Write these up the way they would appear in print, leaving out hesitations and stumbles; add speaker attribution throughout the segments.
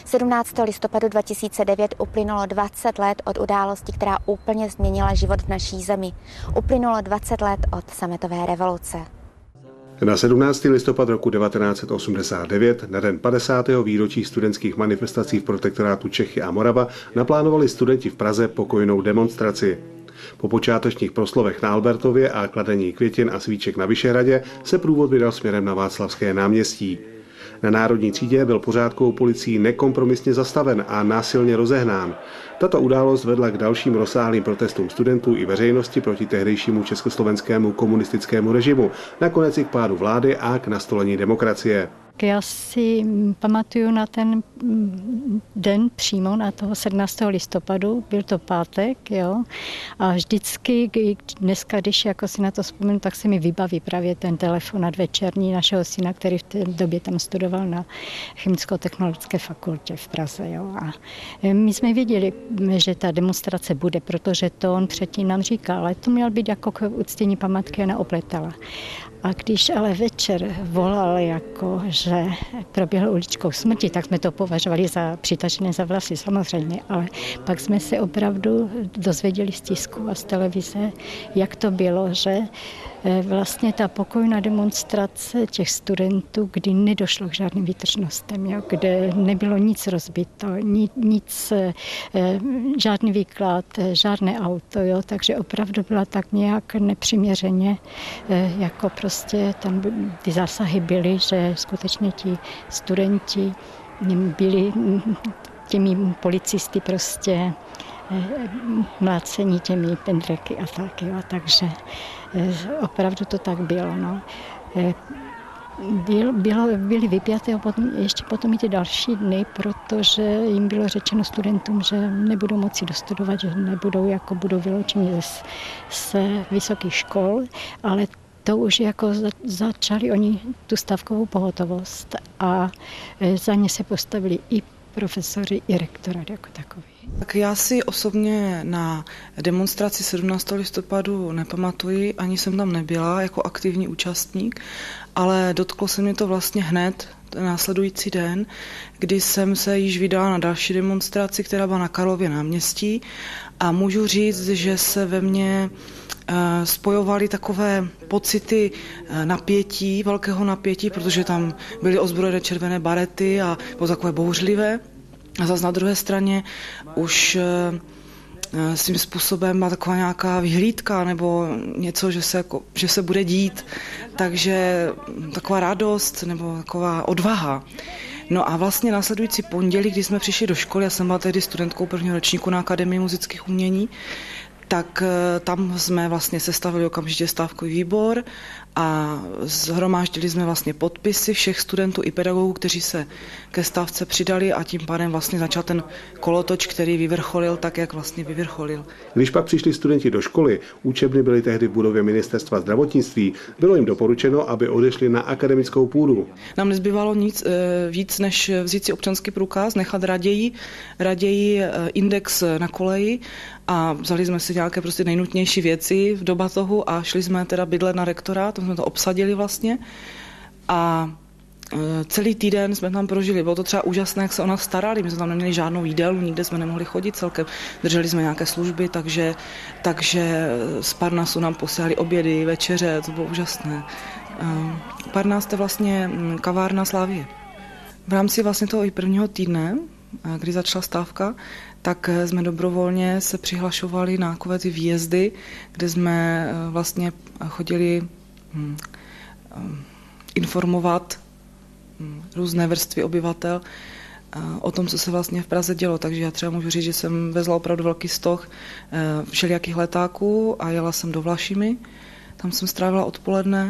Speaker 1: 17. listopadu 2009 uplynulo 20 let od události, která úplně změnila život v naší zemi. Uplynulo 20 let od sametové revoluce.
Speaker 2: Na 17. listopad roku 1989, na den 50. výročí studentských manifestací v protektorátu Čechy a Morava, naplánovali studenti v Praze pokojnou demonstraci. Po počátečních proslovech na Albertově a kladení květin a svíček na Vyšehradě se průvod vydal směrem na Václavské náměstí. Na Národní třídě byl pořádkovou policií nekompromisně zastaven a násilně rozehnán. Tato událost vedla k dalším rozsáhlým protestům studentů i veřejnosti proti tehdejšímu československému komunistickému režimu, nakonec i k pádu vlády a k nastolení demokracie.
Speaker 3: Já si pamatuju na ten den přímo, na toho 17. listopadu, byl to pátek, jo, a vždycky, dneska, když jako si na to vzpomínám, tak se mi vybaví právě ten telefonát večerní našeho syna, který v té době tam studoval na chemicko-technologické fakultě v Praze, jo, a my jsme věděli, že ta demonstrace bude, protože to on předtím nám říkal, ale to měl být jako k uctění památky Jana Opletala. A když ale večer volal, jako, že proběhl uličkou smrti, tak jsme to považovali za přitažené za vlasy samozřejmě, ale pak jsme se opravdu dozvěděli z tisku a z televize, jak to bylo, že vlastně ta pokojná demonstrace těch studentů, kdy nedošlo k žádným výtržnostem, jo, kde nebylo nic rozbito, nic, žádný výklad, žádné auto, jo, takže opravdu byla tak nějak nepřiměřeně, jako prostě tam ty zásahy byly, že skutečně ti studenti byli těmi policisty prostě mlácení těmi pendreky a tak, jo, takže opravdu to tak bylo, no. Byly vypjaté ještě potom i ty další dny, protože jim bylo řečeno studentům, že nebudou moci dostudovat, že budou vyloučeni z vysokých škol, ale to už jako začali oni tu stavkovou pohotovost a za ně se postavili i profesoři, i rektorát jako takový.
Speaker 4: Tak já si osobně na demonstraci 17. listopadu nepamatuji, ani jsem tam nebyla jako aktivní účastník, ale dotklo se mě to vlastně hned následující den, kdy jsem se již vydala na další demonstraci, která byla na Karlově náměstí, a můžu říct, že se ve mně spojovaly takové pocity napětí, velkého napětí, protože tam byly ozbrojené červené barety a bylo takové bouřlivé. A zase na druhé straně už svým způsobem má taková nějaká vyhlídka nebo něco, že se bude dít. Takže taková radost nebo taková odvaha. No a vlastně následující pondělí, když jsme přišli do školy, já jsem byla tehdy studentkou prvního ročníku na Akademii muzických umění, tak tam jsme vlastně sestavili okamžitě stávkový výbor a shromáždili jsme vlastně podpisy všech studentů i pedagogů, kteří se ke stávce přidali, a tím pádem vlastně začal ten kolotoč, který vyvrcholil tak, jak vlastně vyvrcholil. Když
Speaker 2: pak přišli studenti do školy, učebny byly tehdy v budově Ministerstva zdravotnictví, bylo jim doporučeno, aby odešli na akademickou půdu.
Speaker 4: Nám nezbývalo nic víc, než vzít si občanský průkaz, nechat raději index na koleji, a vzali jsme si nějaké prostě nejnutnější věci v dobatohu a šli jsme teda bydlet na rektorát, tam jsme to obsadili vlastně. A celý týden jsme tam prožili. Bylo to třeba úžasné, jak se o nás starali. My jsme tam neměli žádnou jídelnu, nikde jsme nemohli chodit celkem. Drželi jsme nějaké služby, takže z Parnasu nám posílali obědy, večeře, to bylo úžasné. Parnas je vlastně kavárna Slavie. V rámci vlastně toho i prvního týdne, kdy začala stávka, tak jsme dobrovolně se přihlašovali na takové ty výjezdy, kde jsme vlastně chodili informovat různé vrstvy obyvatel o tom, co se vlastně v Praze dělo. Takže já třeba můžu říct, že jsem vezla opravdu velký stoh všelijakých letáků a jela jsem do Vlašimi. Tam jsem strávila odpoledne.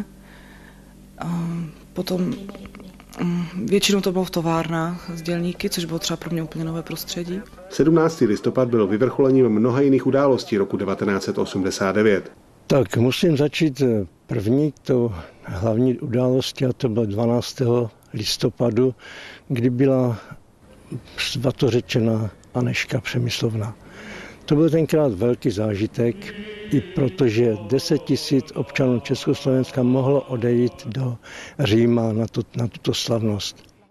Speaker 4: Potom většinou to bylo v továrnách s dělníky, což bylo třeba pro mě úplně nové prostředí.
Speaker 2: 17. listopad byl vyvrcholením mnoha jiných událostí roku 1989.
Speaker 5: Tak musím začít první to hlavní události, a to bylo 12. listopadu, kdy byla svatořečena Anežka Přemyslovna. To byl tenkrát velký zážitek, i protože 10 000 občanů Československa mohlo odejít do Říma na tuto slavnost.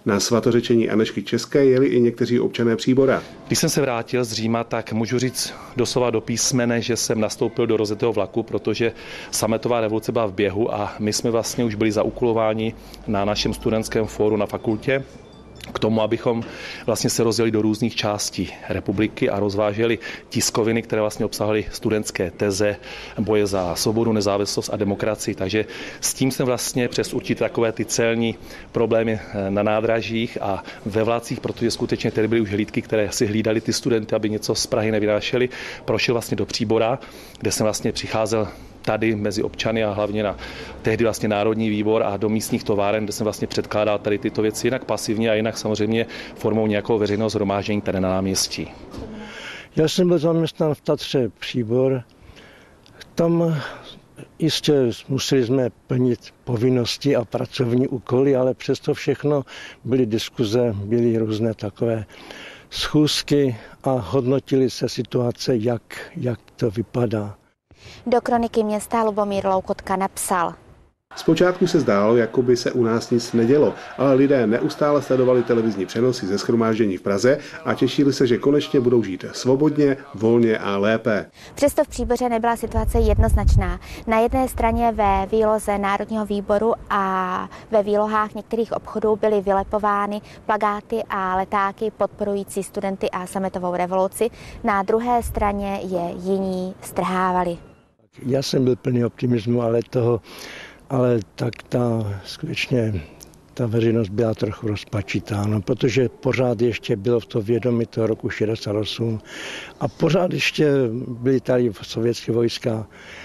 Speaker 2: Na svatořečení Anežky České jeli i někteří občané Příbora.
Speaker 6: Když jsem se vrátil z Říma, tak můžu říct doslova do písmene, že jsem nastoupil do rozjetého vlaku, protože sametová revoluce byla v běhu a my jsme vlastně už byli zaúkolováni na našem studentském fóru na fakultě k tomu, abychom vlastně se rozjeli do různých částí republiky a rozváželi tiskoviny, které vlastně obsahovaly studentské teze boje za svobodu, nezávislost a demokracii. Takže s tím jsem vlastně přes určitě takové ty celní problémy na nádražích a ve vlacích, protože skutečně tady byly už hlídky, které si hlídali ty studenty, aby něco z Prahy nevynášeli, prošel vlastně do Příbora, kde jsem vlastně přicházel tady mezi občany a hlavně na tehdy vlastně Národní výbor a do místních továren, kde jsem vlastně předkládal tady tyto věci jinak pasivně a jinak samozřejmě formou nějakého veřejného shromáždění tady na náměstí.
Speaker 5: Já jsem byl zaměstnán v Tatře Příbor. Tam jistě museli jsme plnit povinnosti a pracovní úkoly, ale přesto všechno byly diskuze, byly různé takové schůzky a hodnotili se situace, jak to vypadá.
Speaker 1: Do kroniky města Lubomír Loukotka napsal:
Speaker 2: Zpočátku se zdálo, jako by se u nás nic nedělo, ale lidé neustále sledovali televizní přenosy ze shromáždění v Praze a těšili se, že konečně budou žít svobodně, volně a lépe.
Speaker 1: Přesto v Příboře nebyla situace jednoznačná. Na jedné straně ve výloze Národního výboru a ve výlohách některých obchodů byly vylepovány plakáty a letáky podporující studenty a sametovou revoluci. Na druhé straně je jiní strhávali.
Speaker 5: Já jsem byl plný optimismu, ale tak skutečně ta veřejnost byla trochu rozpačitá, protože pořád ještě bylo v to vědomí toho roku 68 a pořád ještě byli tady sovětské vojska,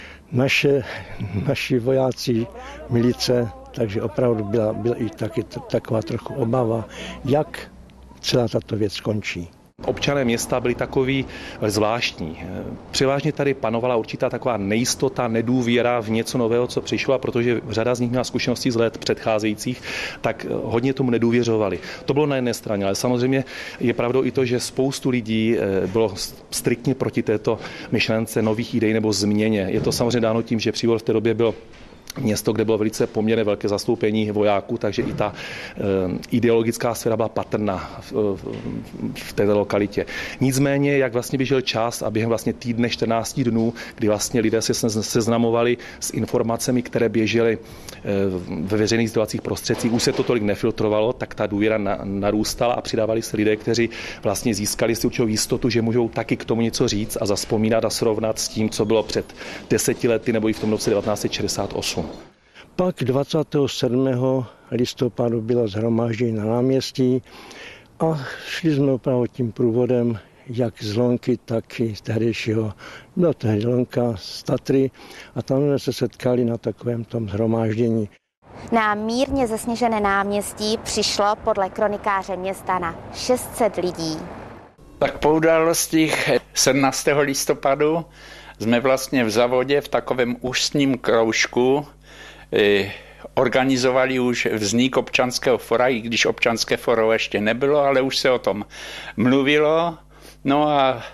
Speaker 5: naši vojáci, milice, takže opravdu byla i taky taková trochu obava, jak celá tato věc skončí.
Speaker 6: Občané města byli takový zvláštní. Převážně tady panovala určitá taková nejistota, nedůvěra v něco nového, co přišlo, a protože řada z nich měla zkušenosti z let předcházejících, tak hodně tomu nedůvěřovali. To bylo na jedné straně, ale samozřejmě je pravdou i to, že spoustu lidí bylo striktně proti této myšlence nových idej nebo změně. Je to samozřejmě dáno tím, že Příbor v té době byl město, kde bylo velice poměrně velké zastoupení vojáků, takže i ta ideologická sféra byla patrná v této lokalitě. Nicméně, jak vlastně běžel čas a během vlastně týdne 14 dnů, kdy vlastně lidé se seznamovali s informacemi, které běžely ve veřejných sdělovacích prostředcích, už se to tolik nefiltrovalo, tak ta důvěra narůstala a přidávali se lidé, kteří vlastně získali si určitou jistotu, že můžou taky k tomu něco říct a zavzpomínat a srovnat s tím, co bylo před 10 lety nebo i v tom roce 1968.
Speaker 5: Pak 27. listopadu bylo shromáždění na náměstí a šli jsme opravdu tím průvodem jak z Lonky, tak i z tehdejšího, byla tehdy Lonka z Tatry a tam jsme se setkali na takovém tom shromáždění.
Speaker 1: Na mírně zasněžené náměstí přišlo podle kronikáře města na 600 lidí.
Speaker 7: Tak po událostích 17. listopadu jsme vlastně v Zavodě v takovém ústním kroužku organizovali už vznik občanského fora, i když občanské foro ještě nebylo, ale už se o tom mluvilo. No a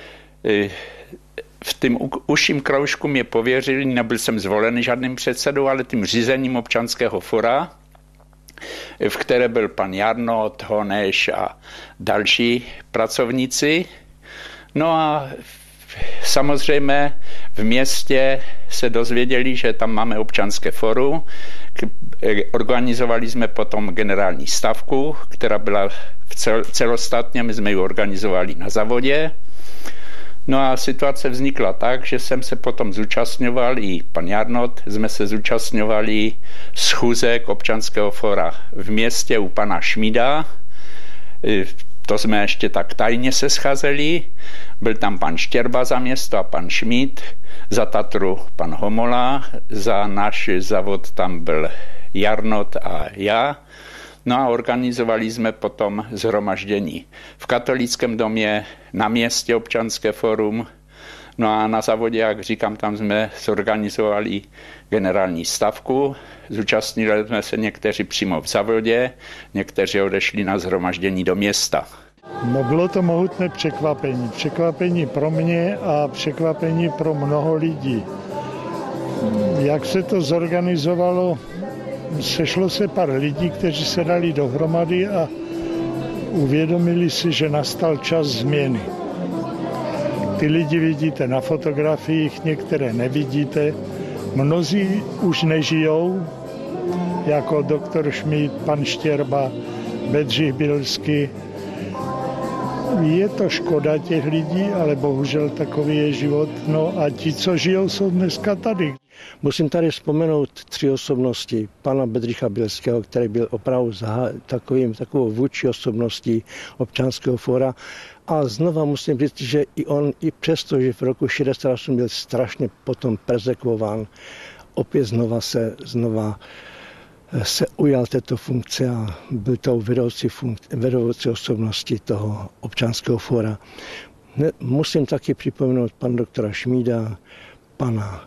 Speaker 7: v tom užším kroužku mě pověřili, nebyl jsem zvolen žádným předsedou, ale tím řízením občanského fora, v které byl pan Jarnot, Honeš a další pracovníci. No a samozřejmě v městě se dozvěděli, že tam máme občanské fórum. Organizovali jsme potom generální stavku, která byla celostátně, my jsme ji organizovali na Zavodě. No a situace vznikla tak, že jsem se potom zúčastňoval, i pan Jarnot, jsme se zúčastňovali schůzek občanského fóra v městě u pana Šmída. To jsme ještě tak tajně se scházeli. Byl tam pan Štěrba za město a pan Šmíd, za Tatru pan Homola, za náš Zavod tam byl Jarnot a já. No a organizovali jsme potom shromaždění v katolickém domě, na městě občanské fórum. No a na Zavodě, jak říkám, tam jsme zorganizovali generální stavku. Zúčastnili jsme se někteří přímo v Zavodě, někteří odešli na shromaždění do města.
Speaker 8: No bylo to mohutné překvapení. Překvapení pro mě a překvapení pro mnoho lidí. Jak se to zorganizovalo, sešlo se pár lidí, kteří se dali dohromady a uvědomili si, že nastal čas změny. Ty lidi vidíte na fotografiích, některé nevidíte. Mnozí už nežijou, jako doktor Šmíd, pan Štěrba, Bedřich Bilský. Je to škoda těch lidí, ale bohužel takový je život. No a ti, co žijou, jsou dneska tady.
Speaker 5: Musím vzpomenout 3 osobnosti. Pana Bedřicha Bilského, který byl opravdu takovou vůdčí osobností Občanského fóra. A znova musím říct, že i on, i přesto, že v roku 68 byl strašně potom perzekvován, opět znova se ujal této funkce a byl to vedoucí osobnosti toho Občanského fóra. Musím taky připomenout pana doktora Šmída, pana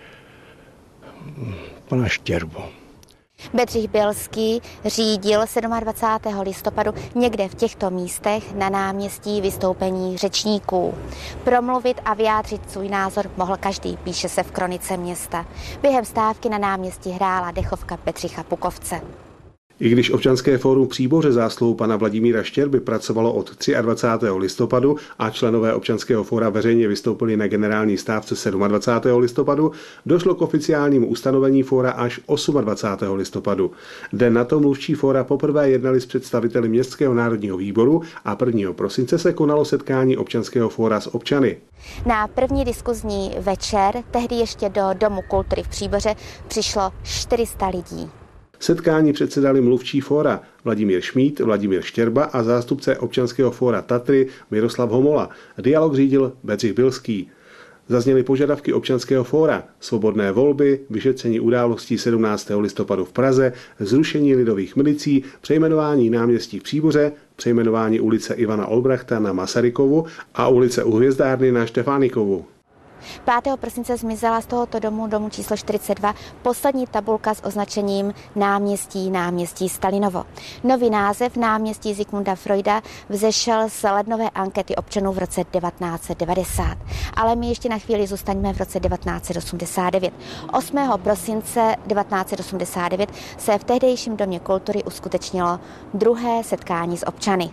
Speaker 5: Štěrbu.
Speaker 1: Bedřich Bilský řídil 27. listopadu někde v těchto místech na náměstí vystoupení řečníků. Promluvit a vyjádřit svůj názor mohl každý, píše se v kronice města. Během stávky na náměstí hrála dechovka Bedřicha Pukovce.
Speaker 2: I když Občanské fórum Příboře zásluhou pana Vladimíra Štěrby pracovalo od 23. listopadu a členové Občanského fóra veřejně vystoupili na generální stávce 27. listopadu, došlo k oficiálnímu ustanovení fóra až 28. listopadu. Den na to mluvčí fóra poprvé jednali s představiteli Městského národního výboru a 1. prosince se konalo setkání Občanského fóra s občany.
Speaker 1: Na první diskuzní večer, tehdy ještě do Domu kultury v Příboře, přišlo 400 lidí.
Speaker 2: Setkání předsedali mluvčí fóra Vladimír Šmíd, Vladimír Štěrba a zástupce Občanského fóra Tatry Miroslav Homola. Dialog řídil Bedřich Bilský. Zazněly požadavky Občanského fóra, svobodné volby, vyšetření událostí 17. listopadu v Praze, zrušení lidových milicí, přejmenování náměstí v Příboře, přejmenování ulice Ivana Olbrachta na Masarykovu a ulice U Hvězdárny na Štefánikovu.
Speaker 1: 5. prosince zmizela z tohoto domu číslo 42, poslední tabulka s označením náměstí Stalinovo. Nový název náměstí Zikmunda Freuda vzešel z lednové ankety občanů v roce 1990. Ale my ještě na chvíli zůstaňme v roce 1989. 8. prosince 1989 se v tehdejším Domě kultury uskutečnilo druhé setkání s občany.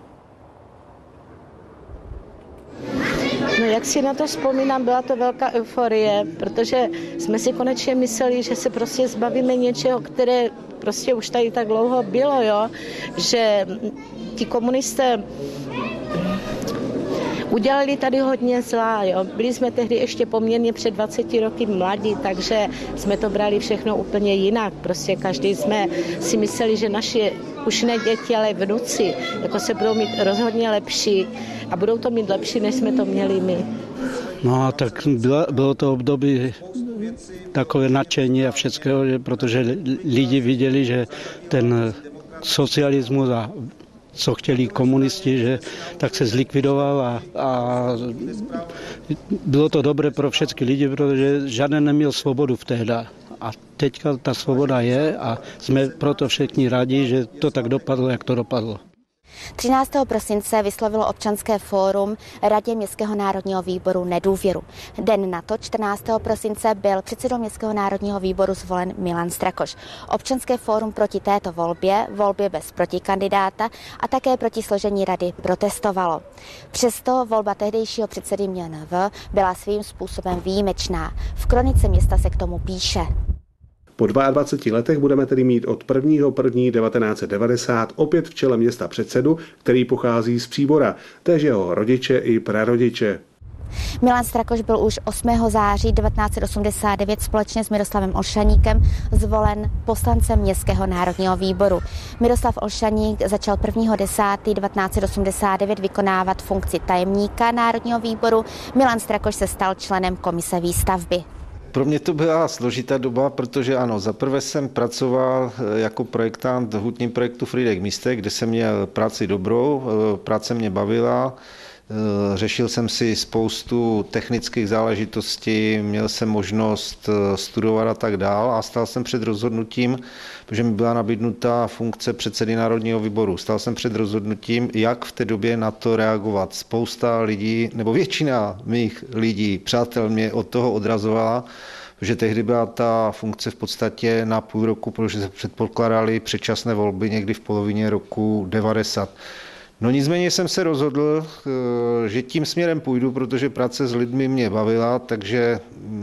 Speaker 9: No, jak si na to vzpomínám, byla to velká euforie, protože jsme si konečně mysleli, že se prostě zbavíme něčeho, které prostě už tady tak dlouho bylo, jo? Že ti komunisté udělali tady hodně zlá, jo? Byli jsme tehdy ještě poměrně před 20 roky mladí, takže jsme to brali všechno úplně jinak. Prostě každý jsme si mysleli, že naši už ne děti, ale vnuci, jako se budou mít rozhodně lepší a budou to mít lepší, než jsme to měli my.
Speaker 10: No tak bylo to období takové nadšení a všeckého, protože lidi viděli, že ten socialismus a co chtěli komunisti, že tak se zlikvidoval a bylo to dobré pro všechny lidi, protože žádný neměl svobodu v tehdy. A teďka ta svoboda je a jsme proto všichni rádi, že to tak dopadlo, jak to dopadlo.
Speaker 1: 13. prosince vyslovilo Občanské fórum Radě Městského národního výboru nedůvěru. Den na to, 14. prosince, byl předsedou Městského národního výboru zvolen Milan Strakoš. Občanské fórum proti této volbě bez protikandidáta a také proti složení rady protestovalo. Přesto volba tehdejšího předsedy MNV byla svým způsobem výjimečná. V kronice města se k tomu píše.
Speaker 2: Po 22 letech budeme tedy mít od 1.1.1990 opět v čele města předsedu, který pochází z Příbora, též jeho rodiče i prarodiče.
Speaker 1: Milan Strakoš byl už 8. září 1989 společně s Miroslavem Olšaníkem zvolen poslancem Městského národního výboru. Miroslav Olšaník začal 1.10.1989 vykonávat funkci tajemníka Národního výboru. Milan Strakoš se stal členem komise výstavby.
Speaker 11: Pro mě to byla složitá doba, protože ano, zaprvé jsem pracoval jako projektant v hutním projektu Frýdek Místek, kde jsem měl práci dobrou, práce mě bavila, řešil jsem si spoustu technických záležitostí, měl jsem možnost studovat a tak dál a stál jsem před rozhodnutím, protože mi byla nabídnuta funkce předsedy Národního výboru. Stál jsem před rozhodnutím, jak v té době na to reagovat. Spousta lidí, nebo většina mých lidí, přátel mě od toho odrazovala, protože tehdy byla ta funkce v podstatě na půl roku, protože se předpokládaly předčasné volby někdy v polovině roku 90. No nicméně jsem se rozhodl, že tím směrem půjdu, protože práce s lidmi mě bavila, takže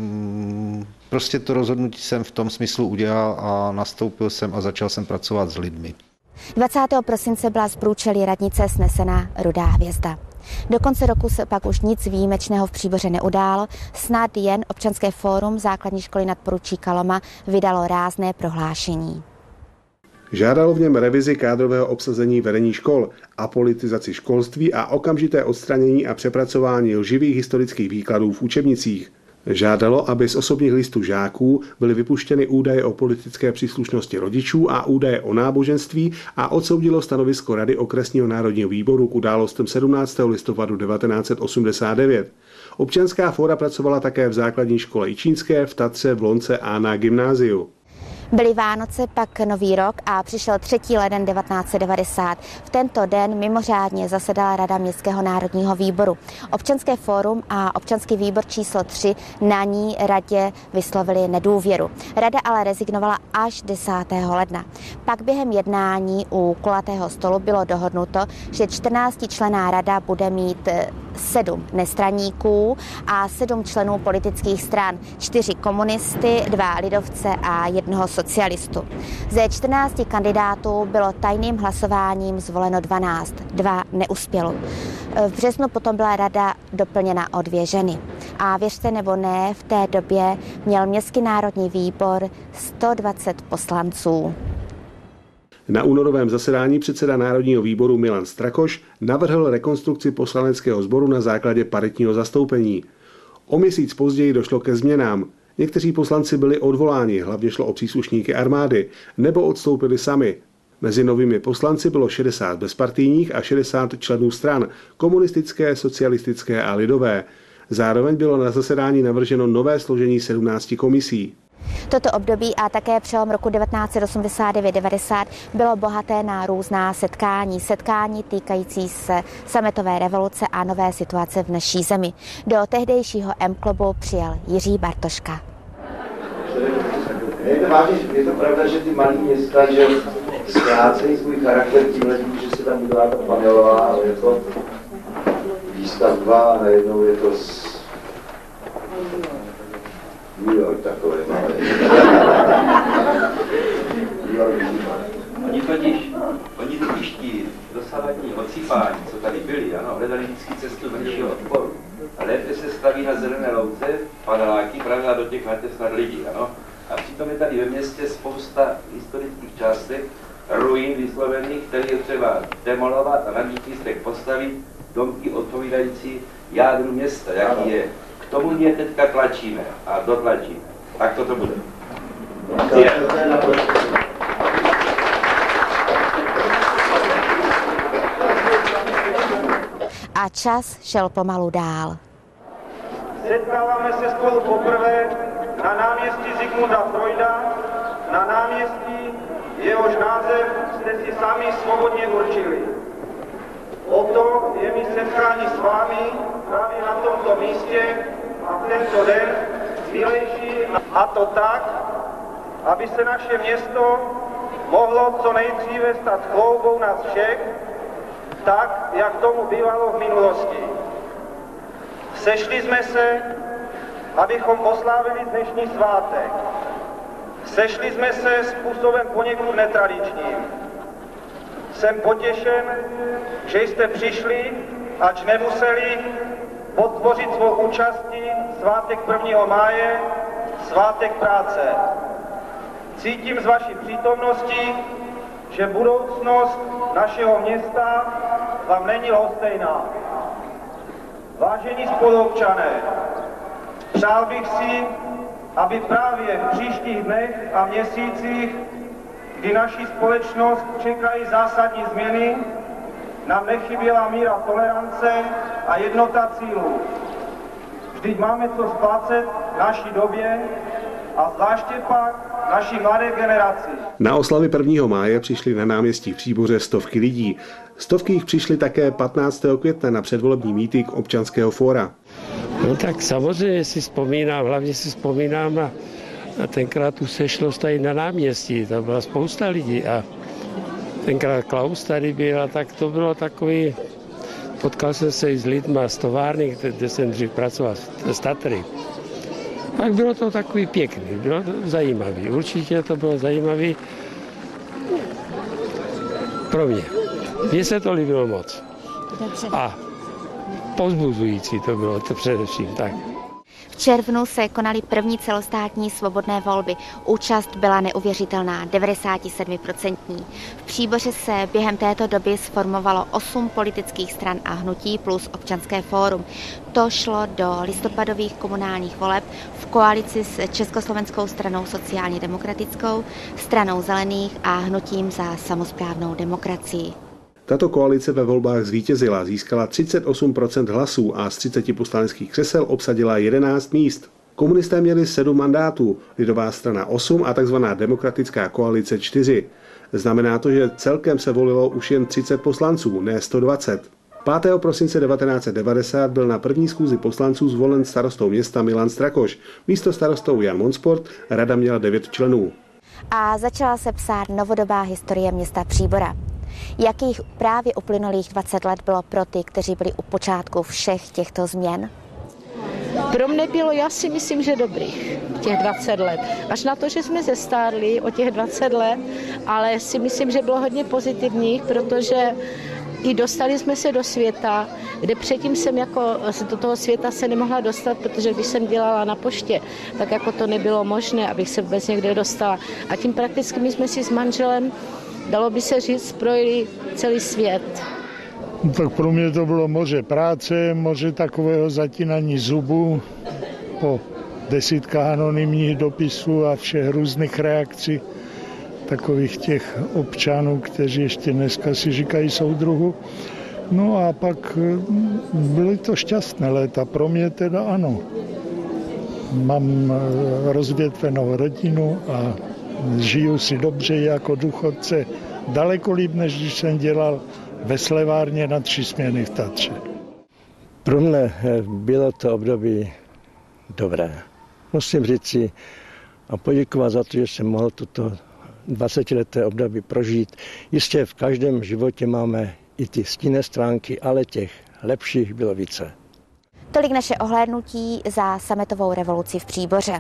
Speaker 11: prostě to rozhodnutí jsem v tom smyslu udělal a nastoupil jsem a začal jsem pracovat s lidmi.
Speaker 1: 20. prosince byla z průčelí radnice snesena rudá hvězda. Do konce roku se pak už nic výjimečného v Příboře neudálo, snad jen Občanské fórum základní školy nadporučíka Loma vydalo rázné prohlášení.
Speaker 2: Žádalo v něm revizi kádrového obsazení vedení škol, apolitizaci školství a okamžité odstranění a přepracování lživých historických výkladů v učebnicích. Žádalo, aby z osobních listů žáků byly vypuštěny údaje o politické příslušnosti rodičů a údaje o náboženství a odsoudilo stanovisko Rady okresního národního výboru k událostem 17. listopadu 1989. Občanská fóra pracovala také v základní škole Jičínské, v Tatře, v Lonce a na gymnáziu.
Speaker 1: Byly Vánoce, pak Nový rok a přišel 3. leden 1990. V tento den mimořádně zasedala Rada Městského národního výboru. Občanské fórum a Občanský výbor číslo 3 na ní radě vyslovili nedůvěru. Rada ale rezignovala až 10. ledna. Pak během jednání u kulatého stolu bylo dohodnuto, že 14členná rada bude mít 7 nestraníků a 7 členů politických stran, 4 komunisty, 2 lidovce a 1 socialistu. Ze 14 kandidátů bylo tajným hlasováním zvoleno 12, 2 neuspělo. V březnu potom byla rada doplněna o 2 ženy. A věřte nebo ne, v té době měl Městský národní výbor 120 poslanců.
Speaker 2: Na únorovém zasedání předseda Národního výboru Milan Strakoš navrhl rekonstrukci poslaneckého sboru na základě paritního zastoupení. O měsíc později došlo ke změnám. Někteří poslanci byli odvoláni, hlavně šlo o příslušníky armády, nebo odstoupili sami. Mezi novými poslanci bylo 60 bezpartijních a 60 členů stran, komunistické, socialistické a lidové. Zároveň bylo na zasedání navrženo nové složení 17 komisí.
Speaker 1: Toto období a také přelom roku 1989-90 bylo bohaté na různá setkání týkající se sametové revoluce a nové situace v naší zemi. Do tehdejšího M-klubu přijel Jiří Bartoška.
Speaker 12: Je to pravda, že ty malé města, že ztrácejí svůj charakter tímhle, že se tam udělá ta panelová, ale je to výstavba a najednou je to New York takové malé.
Speaker 13: Oni totiž ti dosavadní ocipáni, co tady byli, ano, hledali vždycky cestu menšího odporu. A lépe se staví na zelené louce, paneláky, právě do těch máte snad lidí, ano. A přitom je tady ve městě spousta historických částek, ruin vyslovených, které je třeba demolovat a na nich místech postavit domky odpovídající jádru města, jaký je. K tomu mě teďka tlačíme a dotlačíme. Tak to bude.
Speaker 1: A čas šel pomalu dál.
Speaker 14: Setkáváme se spolu poprvé na náměstí Zikmunda Freuda, na náměstí, jehož název jste si sami svobodně určili. O to je mi setkání s vámi právě na tomto místě a v tento den milejší, a to tak, aby se naše město mohlo co nejdříve stát chloubou nás všech, tak, jak tomu bývalo v minulosti. Sešli jsme se, abychom oslávili dnešní svátek. Sešli jsme se způsobem poněkud netradičním. Jsem potěšen, že jste přišli, ač nemuseli podpořit svou účastí svátek 1. máje, svátek práce. Cítím z vaší přítomnosti, že budoucnost našeho města vám není lhostejná. Vážení spoluobčané, přál bych si, aby právě v příštích dnech a měsících, kdy naši společnost čekají zásadní změny, nám nechyběla míra tolerance a jednota cílů. Vždyť máme co splácet naší době a zvláště pak naší mladé generaci.
Speaker 2: Na oslavy 1. máje přišli na náměstí v Příboře stovky lidí. Stovky jich přišli také 15. května na předvolební mítink Občanského fóra.
Speaker 15: No tak samozřejmě si vzpomínám, hlavně si vzpomínám na tenkrát tu sešlost tady na náměstí, tam byla spousta lidí a tenkrát Klaus tady byl a tak to bylo takový, potkal jsem se i s lidma z továrny, kde jsem dřív pracoval, z Tatry. Tak bylo to takový pěkný, bylo to zajímavý, určitě to bylo zajímavý pro mě. Mně se to líbilo moc. A povzbuzující to bylo, to především tak.
Speaker 1: V červnu se konaly první celostátní svobodné volby. Účast byla neuvěřitelná, 97%. V Příboře se během této doby sformovalo 8 politických stran a hnutí plus občanské fórum. To šlo do listopadových komunálních voleb v koalici s Československou stranou sociálně demokratickou, stranou zelených a hnutím za samosprávnou demokracii.
Speaker 2: Tato koalice ve volbách zvítězila, získala 38% hlasů a z 30 poslaneckých křesel obsadila 11 míst. Komunisté měli 7 mandátů, Lidová strana 8 a tzv. Demokratická koalice 4. Znamená to, že celkem se volilo už jen 30 poslanců, ne 120. 5. prosince 1990 byl na první schůzi poslanců zvolen starostou města Milan Strakoš. Místo starostou Jan Monsport, rada měla 9 členů.
Speaker 1: A začala se psát novodobá historie města Příbora. Jakých právě uplynulých 20 let bylo pro ty, kteří byli u počátku všech těchto změn?
Speaker 9: Pro mě bylo, já si myslím, že dobrých těch 20 let. Až na to, že jsme zestárli o těch 20 let, ale si myslím, že bylo hodně pozitivních, protože i dostali jsme se do světa, kde předtím jsem jako do toho světa se nemohla dostat, protože když jsem dělala na poště, tak jako to nebylo možné, abych se vůbec někde dostala. A tím prakticky my jsme si s manželem, dalo by se říct, projeli celý svět.
Speaker 8: No, tak pro mě to bylo moře práce, moře takového zatínání zubů po desítkách anonymních dopisů a všech různých reakcí takových těch občanů, kteří ještě dneska si říkají soudruhu. No a pak byly to šťastné léta, pro mě teda ano. Mám rozvětvenou rodinu a žiju si dobře jako důchodce, daleko líp, než když jsem dělal ve slevárně na 3 směny v Tatře.
Speaker 5: Pro mě bylo to období dobré. Musím říct si a poděkovat za to, že jsem mohl toto 20leté období prožít. Jistě v každém životě máme i ty stinné stránky, ale těch lepších bylo více.
Speaker 1: Tolik naše ohlédnutí za sametovou revoluci v Příboře.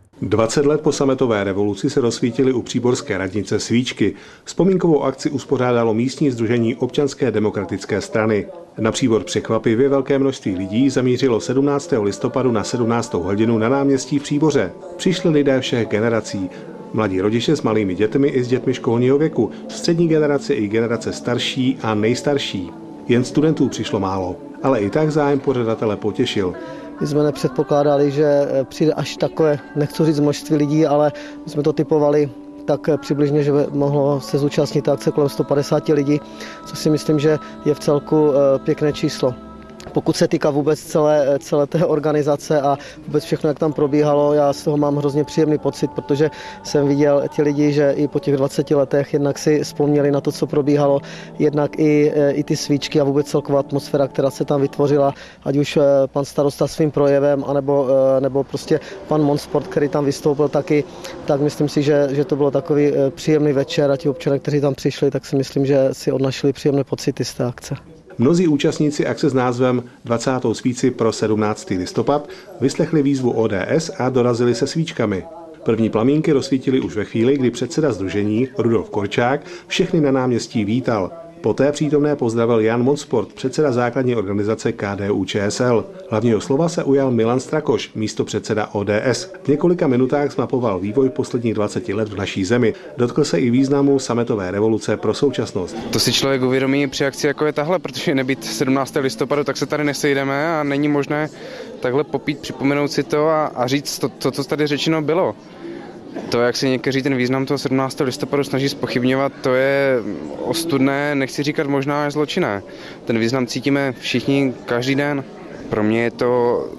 Speaker 2: 20 let po sametové revoluci se rozsvítily u příborské radnice svíčky. Vzpomínkovou akci uspořádalo místní sdružení Občanské demokratické strany. Na Příbor překvapivě velké množství lidí zamířilo 17. listopadu na 17. hodinu na náměstí v Příboře. Přišli lidé všech generací. Mladí rodiče s malými dětmi i s dětmi školního věku, střední generace i generace starší a nejstarší. Jen studentů přišlo málo, ale i tak zájem pořadatele potěšil.
Speaker 16: My jsme nepředpokládali, že přijde až takové, nechci říct množství lidí, ale my jsme to typovali tak přibližně, že mohlo se zúčastnit akce kolem 150 lidí, což si myslím, že je v celku pěkné číslo. Pokud se týká vůbec celé té organizace a vůbec všechno, jak tam probíhalo, já z toho mám hrozně příjemný pocit, protože jsem viděl ti lidi, že i po těch 20 letech jednak si vzpomněli na to, co probíhalo, jednak i ty svíčky a vůbec celková atmosféra, která se tam vytvořila, ať už pan starosta svým projevem, nebo prostě pan Monsport, který tam vystoupil taky, tak myslím si, že to bylo takový příjemný večer a ti občané, kteří tam přišli, tak si myslím, že si odnašili příjemné pocity z té akce.
Speaker 2: Mnozí účastníci akce s názvem 20. svíci pro 17. listopad vyslechli výzvu ODS a dorazili se svíčkami. První plamínky rozsvítili už ve chvíli, kdy předseda sdružení Rudolf Korčák všechny na náměstí vítal. Poté přítomné pozdravil Jan Monsport, předseda základní organizace KDU-ČSL. Hlavního slova se ujal Milan Strakoš, místopředseda ODS. V několika minutách zmapoval vývoj posledních 20 let v naší zemi. Dotkl se i významu sametové revoluce pro současnost.
Speaker 17: To si člověk uvědomí při akci, jako je tahle, protože nebýt 17. listopadu, tak se tady nesejdeme a není možné takhle popít, připomenout si to a říct to, co tady řečeno bylo. To, jak se někteří ten význam toho 17. listopadu snaží zpochybňovat, to je ostudné, nechci říkat možná zločinné. Ten význam cítíme všichni každý den. Pro mě je to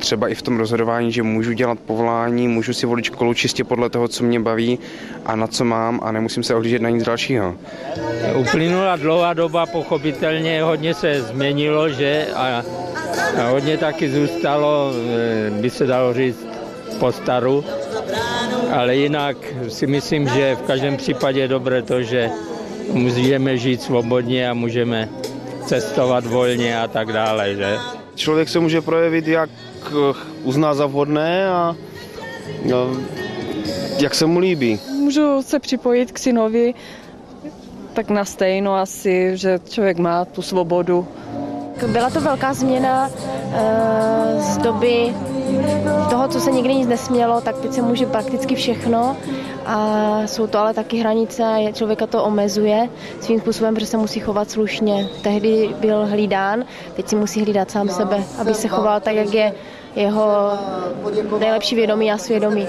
Speaker 17: třeba i v tom rozhodování, že můžu dělat povolání, můžu si volit školu čistě podle toho, co mě baví a na co mám a nemusím se ohlížet na nic dalšího.
Speaker 18: Uplynula dlouhá doba, pochopitelně hodně se změnilo, že a hodně taky zůstalo, by se dalo říct, po staru, ale jinak si myslím, že v každém případě je dobré to, že můžeme žít svobodně a můžeme cestovat volně a tak dále, že?
Speaker 19: Člověk se může projevit, jak uzná za vhodné a jak se mu líbí.
Speaker 20: Můžu se připojit k synovi, tak na stejno asi, že člověk má tu svobodu.
Speaker 21: Byla to velká změna z doby toho, co se nikdy nic nesmělo, tak teď se může prakticky všechno a jsou to ale taky hranice a člověka to omezuje svým způsobem, protože se musí chovat slušně. Tehdy byl hlídán, teď si musí hlídat sám sebe, aby se choval tak, jak je jeho nejlepší vědomí a svědomí.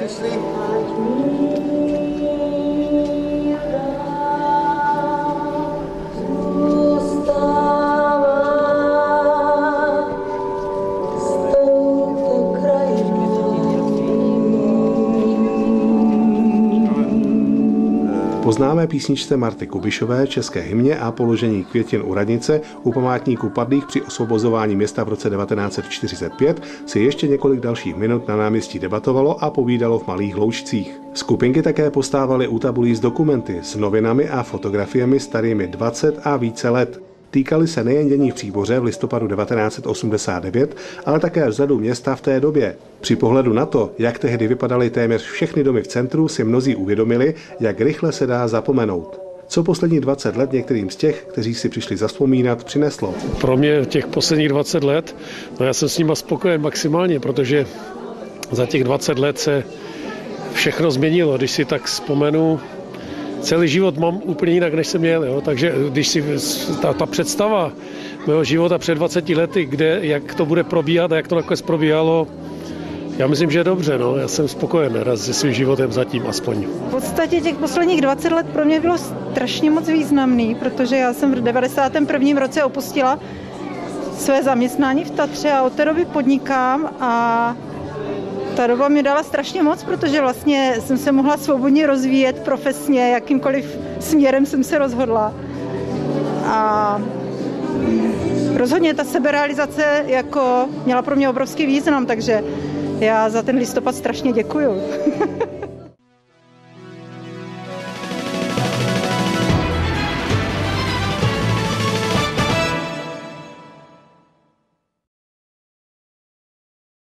Speaker 2: Po známé písničce Marty Kubišové, české hymně a položení květin u radnice u památníku padlých při osvobozování města v roce 1945 si ještě několik dalších minut na náměstí debatovalo a povídalo v malých hloučcích. Skupinky také postávaly u tabulí s dokumenty, s novinami a fotografiemi starými 20 a více let. Týkaly se nejen dění v Příboře v listopadu 1989, ale také vzhledu města v té době. Při pohledu na to, jak tehdy vypadaly téměř všechny domy v centru, si mnozí uvědomili, jak rychle se dá zapomenout. Co posledních 20 let některým z těch, kteří si přišli zavzpomínat, přineslo?
Speaker 22: Pro mě těch posledních 20 let, já jsem s nima spokojen maximálně, protože za těch 20 let se všechno změnilo. Když si tak vzpomenu, celý život mám úplně jinak, než jsem měl, jo? Takže když si ta představa mého života před 20 lety, jak to bude probíhat a jak to nakonec probíhalo, já myslím, že je dobře, no. Já jsem spokojený se svým životem zatím aspoň.
Speaker 23: V podstatě těch posledních 20 let pro mě bylo strašně moc významný, protože já jsem v 91. roce opustila své zaměstnání v Tatře a od té doby podnikám a ta doba mi dala strašně moc, protože vlastně jsem se mohla svobodně rozvíjet profesně, jakýmkoliv směrem jsem se rozhodla. A rozhodně ta seberealizace jako měla pro mě obrovský význam, takže já za ten listopad strašně děkuju.